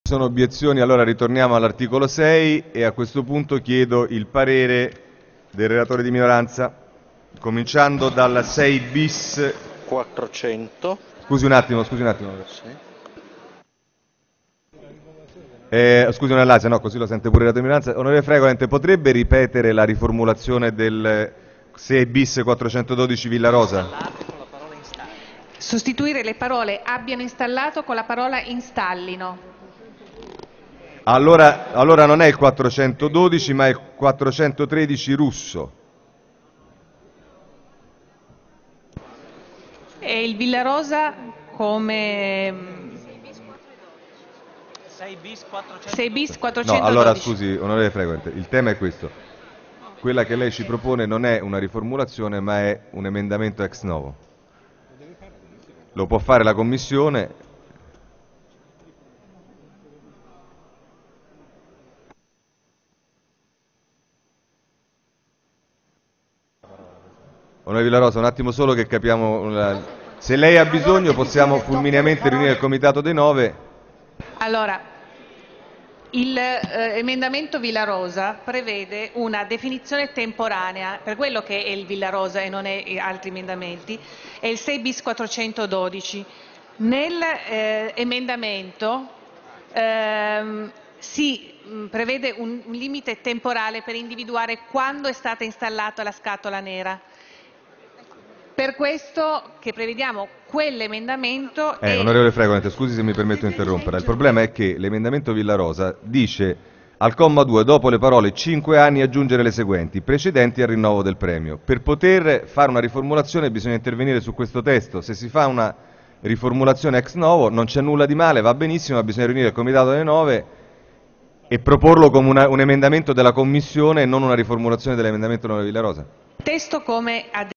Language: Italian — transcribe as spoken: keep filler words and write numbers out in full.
sono obiezioni, allora ritorniamo all'articolo sei e a questo punto chiedo il parere del relatore di minoranza, cominciando dal sei bis quattrocento. Scusi un attimo, scusi un attimo. Sì. Eh, scusi un'Alasia, no, così lo sente pure il relatore di minoranza. Onorevole Fregolente, potrebbe ripetere la riformulazione del sei bis quattrocentododici Villarosa? Sostituire le parole abbiano installato con la parola installino. Allora, allora non è il quattrocentododici ma è il quattrocentotredici Russo. E il Villarosa come sei bis quattrocentododici. No, allora scusi, onorevole Fregolente, il tema è questo. Quella che lei ci propone non è una riformulazione ma è un emendamento ex novo. Lo può fare la Commissione. Onorevole Villarosa, un attimo solo che capiamo. La... Se lei ha bisogno possiamo fulmineamente riunire il Comitato dei Nove. Allora, l'emendamento eh, Villarosa prevede una definizione temporanea, per quello che è il Villarosa e non è altri emendamenti, è il sei bis quattrocentododici. Nell'emendamento eh, ehm, si mh, prevede un, un limite temporale per individuare quando è stata installata la scatola nera. Per questo che prevediamo quell'emendamento. Eh, onorevole Fregolente, scusi se mi permetto di interrompere. Il problema è che l'emendamento Villarosa dice al comma due, dopo le parole cinque anni, aggiungere le seguenti, precedenti al rinnovo del premio. Per poter fare una riformulazione bisogna intervenire su questo testo. Se si fa una riformulazione ex novo non c'è nulla di male, va benissimo, ma bisogna riunire il Comitato delle Nove e proporlo come una, un emendamento della Commissione e non una riformulazione dell'emendamento Villarosa. Testo come